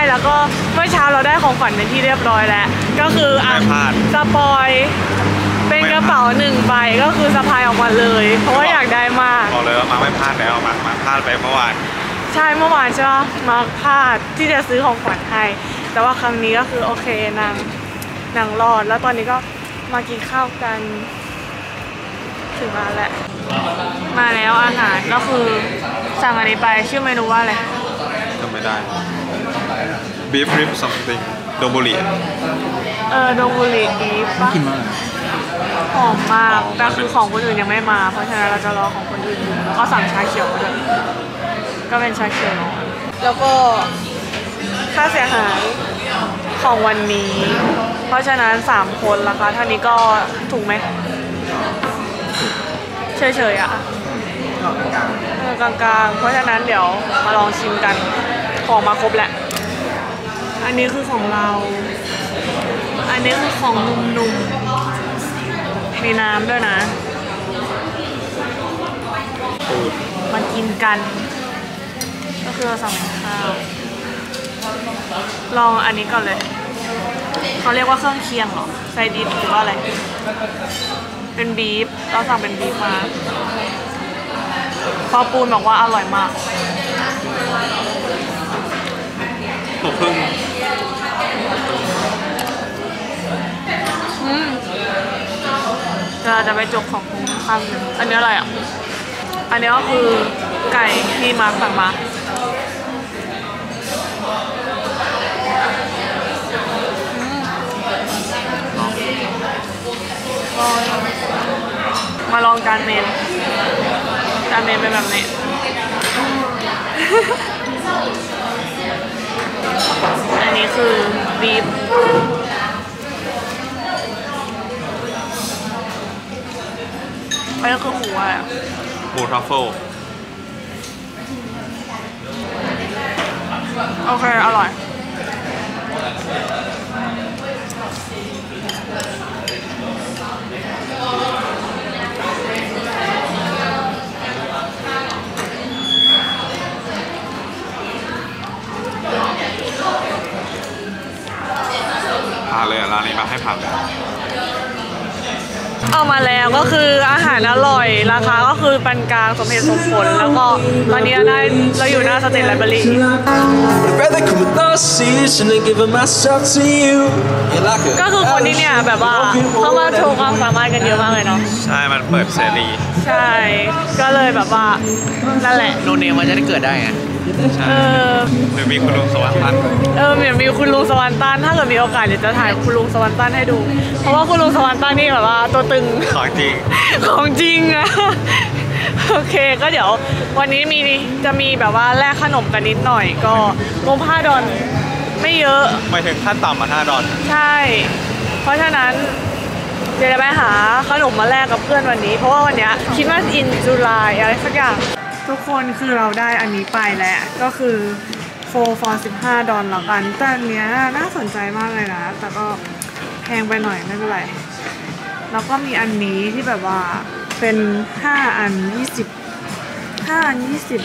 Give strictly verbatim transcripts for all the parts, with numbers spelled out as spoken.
แล้วก็เมื่อเช้าเราได้ของขวัญเป็นที่เรียบร้อยแล้วก็คืออ่ะสปอยเป็นกระเป๋าหนึ่งใบก็คือสะพายออกมาเลยเพราะว่าอยากได้มากบอกเลยว่ามาไม่พลาดแล้วมามาพลาดไปเมื่อวานใช่เมื่อวานใช่ไหมมาพลาดที่จะซื้อของขวัญให้แต่ว่าครั้งนี้ก็คือโอเคนางนางรอดแล้วตอนนี้ก็มากินข้าวกันถึงร้านแหละมาแล้วอาหารก็คือสั่งอันนี้ไปชื่อเมนูว่าอะไรจำไม่ได้ beef rib something โดบุริเออโดบุริบีฟป่ะหอมมากแต่คือของคนอื่นยังไม่มาเพราะฉะนั้นเราจะรอของคนอื่นแล้วก็สั่งชาเขียวด้วยก็เป็นชาเขียวร้อนแล้วก็ค่าเสียหายของวันนี้เพราะฉะนั้นสามคนราคาเท่านี้ก็ถูกไหมเฉยๆอ่ะกลางๆเพราะฉะนั้นเดี๋ยวมาลองชิมกันของมาครบแหละอันนี้คือของเราอันนี้คือของนุ่มๆมีน้ำด้วยนะมากินกันก็คือเราสั่งข้าวลองอันนี้ก่อนเลยเขาเรียกว่าเครื่องเคียงเหรอไซดิสหรือว่าอะไรเป็นบีฟเราสั่งเป็นบีฟมาพอปูนบอกว่าอร่อยมากตกครึ่งอืมเราจะไปจกของคุ้มข้างหนึ่งอันนี้อะไรอ่ะอันนี้ก็คือไก่ที่มาสั่งมามาลองจานเมนจานเมนเป็นแบบนี้อันนี้คือบีฟอันนี้คือหมูอะไรอ่ะหมูทรัฟเฟิลโอเคอร่อยผ่านเลยอ่ะร้านนี้มาให้ผ่านเลยเอามาแล้วก็คืออาหารอร่อยราคาก็คือปานกลางสมเหตุสมผลแล้วก็ตอนนี้ได้เราอยู่หน้าสเตทไลบรารีก็คือคนที่เนี่ยแบบว่าเข้ามาโชว์ความสามารถกันเยอะมากเลยเนาะใช่มันเปิดเสรีใช่ก็เลยแบบว่านั่นแหละโนเนมมันจะได้เกิดได้ไงเออหรือมีคุณลุงสวรรค์ตันเออเหมือนมีคุณลุงสวรรค์ตันถ้าเกิดมีโอกาสเดี๋ยวจะถ่ายคุณลุงสวรรค์ตันให้ดูเพราะว่าคุณลุงสวรรค์ตันนี่แบบว่าตัวตึงของจริงของจริงอะโอเคก็เดี๋ยววันนี้มีจะมีแบบว่าแลกขนมกันนิดหน่อยก็งบห้าดอลไม่เยอะไม่ถึงขั้นต่ำมาห้าดอลใช่เพราะฉะนั้นเดี๋ยวจะไปหาขนมมาแลกกับเพื่อนวันนี้เพราะว่าวันนี้คิดว่าอินจูไลอะไรสักอย่างทุกคนคือเราได้อันนี้ไปแล้วก็คือโฟร์ฟอร์สิบห้าดอลละกันแต่อันเนี้ยน่าสนใจมากเลยนะแต่ก็แพงไปหน่อยไม่เป็นไรแล้วก็มีอันนี้ที่แบบว่าเป็นห้าอันยี่สิบห้าอันยี่สิบ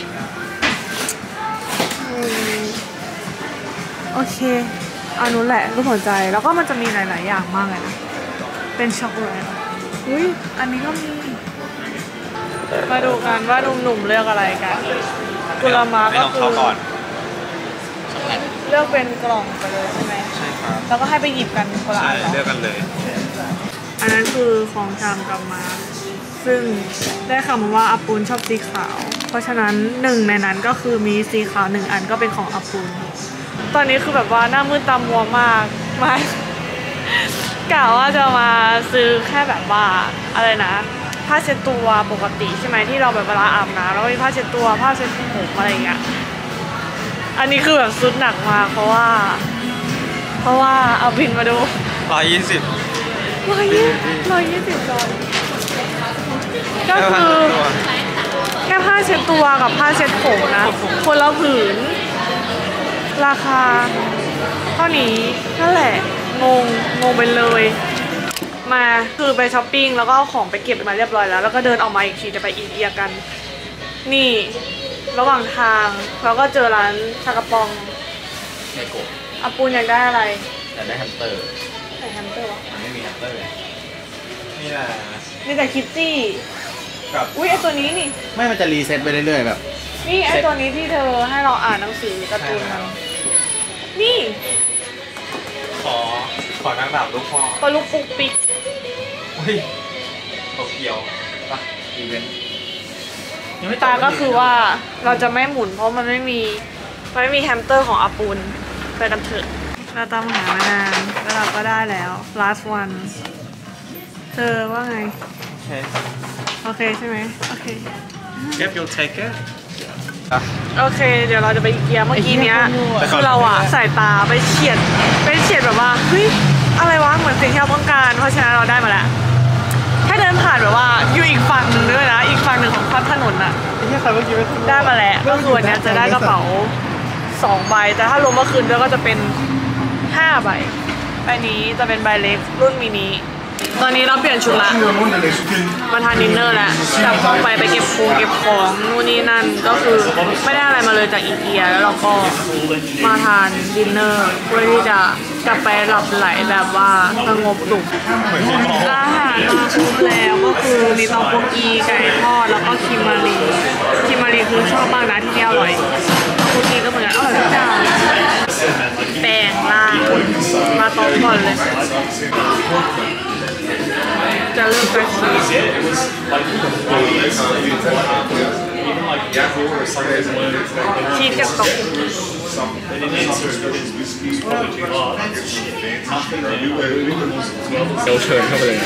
โอเคอันนู้นแหละก็สนใจแล้วก็มันจะมีหลายๆอย่างมากเลยนะเป็นช็อกโกแลตอุ้ยอันนี้ก็มีมาดูกันว่าหนุ่มๆเลือกอะไรกันกุลามาก็คือเลือกเป็นกล่องไปเลยใช่ไหมใช่ครับแล้วก็ให้ไปหยิบกันคนละอันเลือกกันเลยอันนั้นคือของชามกลับมาซึ่งได้คำว่าอาปูนชอบสีขาวเพราะฉะนั้นหนึ่งในนั้นก็คือมีสีขาวหนึ่งอันก็เป็นของอาปูนตอนนี้คือแบบว่าหน้ามืดตามัวมากไม่กะว่าจะมาซื้อแค่แบบว่าอะไรนะผ้าเช็ดตัวปกติใช่ไหมที่เราแบบเวลาอาบน้ำแล้วก็มีผ้าเช็ดตัวผ้าเช็ดผมอะไรอย่างเงี้ยอันนี้คือแบบซุดหนักมากเพราะว่าเพราะว่าเอาบินมาดูร้อยยี่สิบร้อยยี่ร้อยยี่สิบดอลก็คือแค่ผ้าเช็ดตัวกับผ้าเช็ดผมนะคนละผืนราคาเท่านี้นั่นแหละงงงงไปเลยมาคือไปช้อปปิ้งแล้วก็เอาของไปเก็บมาเรียบร้อยแล้วแล้วก็เดินออกมาอีกทีจะไปอีเกียกันนี่ระหว่างทางเราก็เจอร้านชากระปองไนโกะอาปูนอยากได้อะไรอยากได้แฮมสเตอร์ไหนแฮมสเตอร์วะมันไม่มีแฮมสเตอร์นี่แหละนี่แต่คิตตี้กับอุ้ยไอตัวนี้นี่ไม่มันจะรีเซ็ตไปเรื่อยๆแบบนี่ไอตัวนี้ที่เธอให้เราอ่านหนังสือการ์ตูนมันนี่ขอขอนางดาบลูกพ่อปลาลูกปุกปิกอุ้ยโตเกียวปะอีเวนต์ตาก็คือว่าเราจะไม่หมุนเพราะมันไม่มีมันไม่มีแฮมสเตอร์ของอาปูนไปกันเถอะเราตามหามานานแล้วเราก็ได้แล้ว last one เธอว่าไงโอเคโอเคใช่ไหมโอเค If you'll take it โอเค เดี๋ยวเราจะไปอีเกียเมื่อกี้เนี้ยคือเราอะสายตาไปเฉียดไปเฉียดแบบว่าเฮ้ยอะไรวะเหมือนสิ่งที่เราต้องการเพราะฉะนั้นเราได้มาแล้วแค่เดินผ่านแบบว่าอยู่อีกฝั่งหนึ่งด้วยนะอีกฝั่งหนึ่งของข้ามถนนอะไอ้ที่ใครเมื่อกี้ไม่ถูกได้มาแล้วก็คือวันนี้จะได้กระเป๋าสองใบแต่ถ้ารวมเมื่อคืนด้วยก็จะเป็นห้าใบใบนี้จะเป็นใบเล็กรุ่นมินิตอนนี้เราเปลี่ยนชุดละมาทานดินเนอร์แล้วจากห้องไปไปเก็บของเก็บของนู่นนี่นั่นก็คือไม่ได้อะไรมาเลยจากอีเกียแล้วเราก็มาทานดินเนอร์เพื่อที่จะกลับไปหลับไหลแบบว่าสงบสุขอาหารมาครบแล้วก็คือมีตองโกกีไก่ทอดแล้วก็คิมมารีคิมมารีคือชอบมากนะที่นี่อร่อยโกกีก็เหมือนกันอร่อยทุกอย่างแป้งล่างมาต้มก่อนเลยจะเริ่มจากชีสชีสกับตกเซลเชิญเข้าไปเลย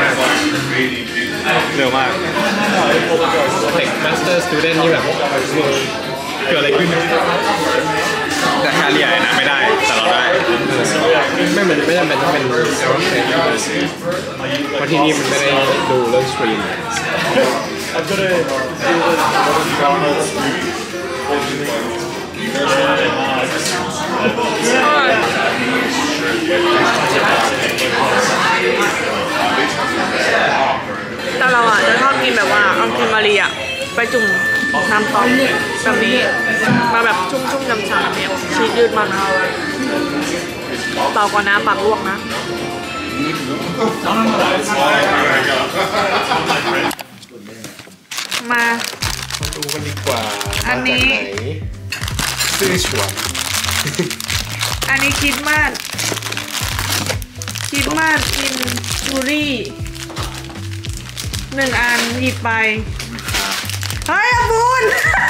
เร็วมากเทคมาสเตอร์สตูเดนต์นี่แบบเกิดอะไรขึ้นแต่แค่เรียนนะไม่ได้แต่เราได้ไม่เหมือนไม่จำเป็นต้องเป็นเอโรเซนเพราะที่นี่มันไม่ได้ดูเรื่องสตรีมแต่เราอ่ะจะชอบกินแบบว่าเอาคิมมารีอ่ะไปจุ่มน้ำซอสแบบนี้มาแบบชุ่มๆฉ่ำๆเนี่ยชีสยืดมันเป่าก่อนนะปากลวกนะมามาดูกันดีกว่าอันนี้ซื้อชวนอันนี้คิดมากคิดมากกินจูรี่หนึ่งอันหยิบไปเฮ้ยอาบุญ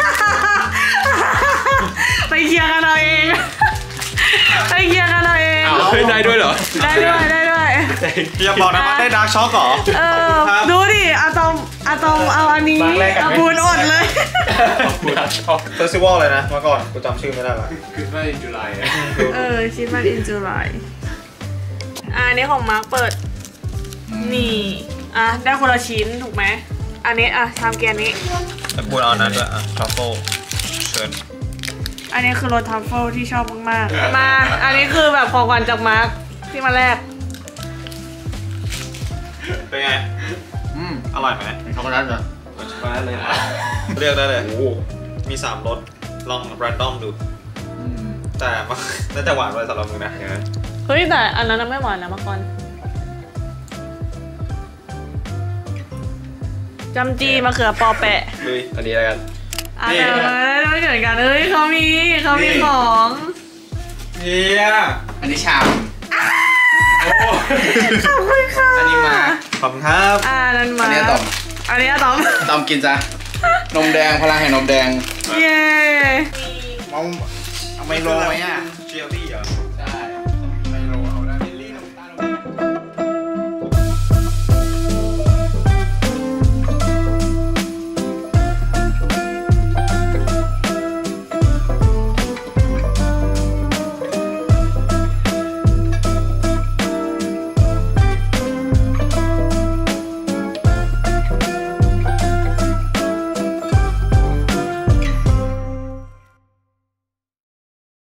ไปเคลียร์กันเอาเองไปเคลียร์กันเอาเองเฮ้ยได้ด้วยเหรอได้ด้วยได้ด้วยอย่าบอกนะว่าได้ดาร์กช็อกเหรอเออดูดิอะตอมอะตอมเอาอันนี้อาบุญอดเลยเฟสติวัลเลยนะมาก่อนกูจำชื่อไม่ได้ละคือว่าจุฬาเออคิดมันอินจูไลอันนี้ของมาร์คเปิดนี่อ่ะได้คนละชิ้นถูกไหมอันนี้อ่ะทำเกียร์นี้แต่กูเอานั้นด้วยอ่ะทรัฟเฟิลเชิญอันนี้คือรสทัฟเฟิลที่ชอบมากๆ มา อันนี้คือแบบของขวัญจากมาร์คที่มาแรกเป็นไงอืมอร่อยไหมช็อกโกแลตเหรอช็อกโกแลตเลยนะเลือกได้เลยโอ้โหมีสามรสลองแรนดอมดูอืมแต่มันน่าจะหวานไปสำหรับมึงนะเฮ้ยแต่อันนั้นไม่หวานนะมาก่อนจำจีมะเขือปอแปะลุยอันนี้แล้วกันอ่ะแต่ไม่เหมือนกันเฮ้ยเขามีเขามีของเฮียอันนี้ชามขอบคุณค่ะอันนี้มาขอบคุณครับอ่านั่นมาอันนี้อะตอมอันนี้อะตอมตอมกินจ้ะนมแดงพลังแห่งนมแดงเย้มองเอาไม่ลงไหมอ่ะเจลลี่เหรอใช่